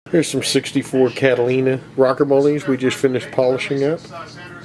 Here's some 64 Catalina rocker moldings we just finished polishing up.